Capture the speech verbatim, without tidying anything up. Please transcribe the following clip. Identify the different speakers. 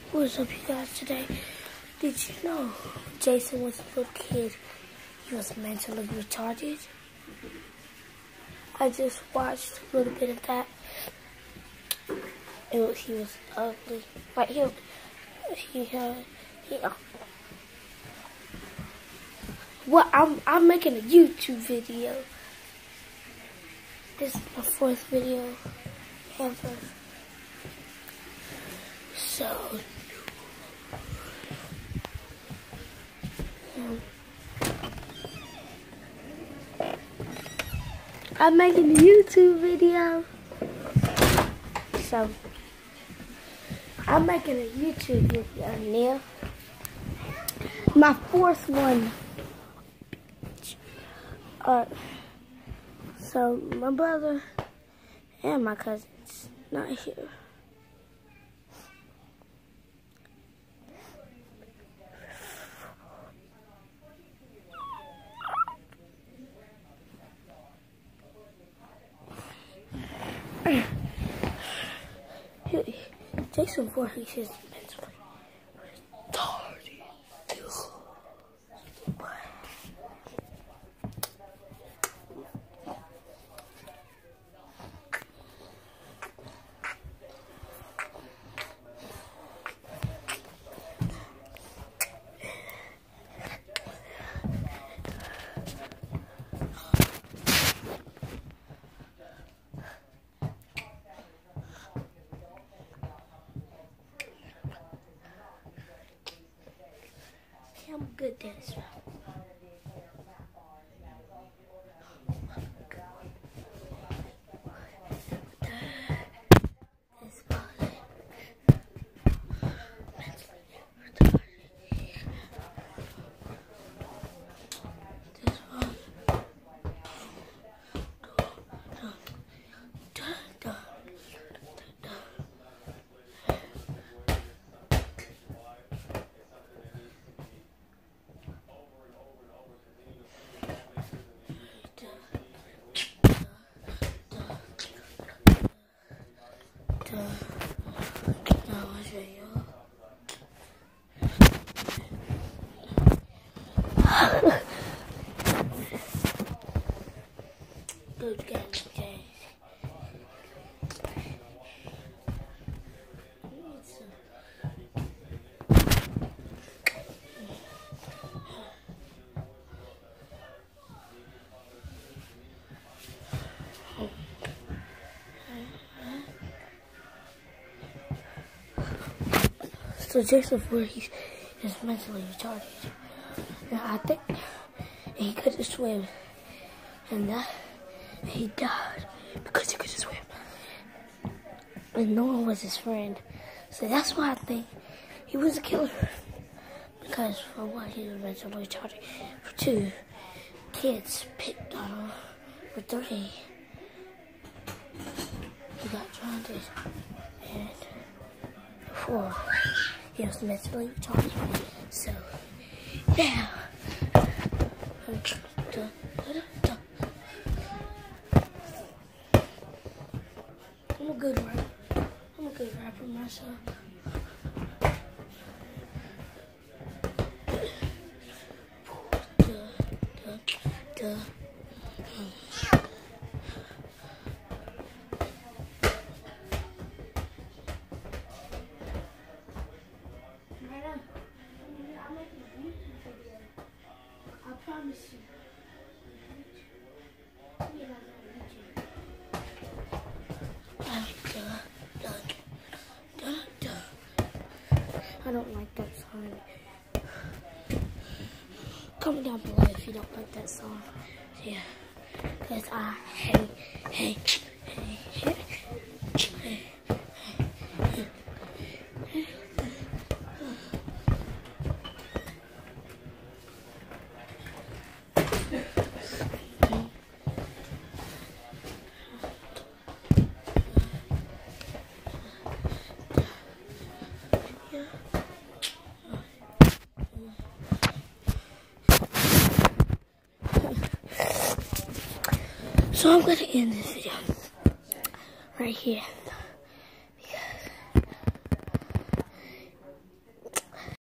Speaker 1: What's up, you guys? Today, did you know Jason was a little kid? He was mentally retarded. I just watched a little bit of that. It was, he was ugly. Like he, he, uh, he. Uh, well, I'm I'm making a YouTube video. This is my fourth video ever. So. Um, I'm making a YouTube video. So, I'm making a YouTube video now. My fourth one. Uh, so, my brother and my cousin's not here. Jason Voorhees is mentally retarded. I'm good at this. Good game, James. So Jason Voorhees is mentally retarded. Now I think he couldn't swim, and that he died because he couldn't swim, and no one was his friend. So that's why I think he was a killer. Because for one, he was mentally retarded. For two, kids picked on him. For three, he got drowned. And four, he was mentally retarded. So yeah. I'm a good rapper. I'm a good rapper myself. Duh, duh, duh. I promise you. I don't like that song. Comment down below if you don't like that song. Yeah. Because I hate, hate, hate, hate, hate. So I'm going to end this video right here.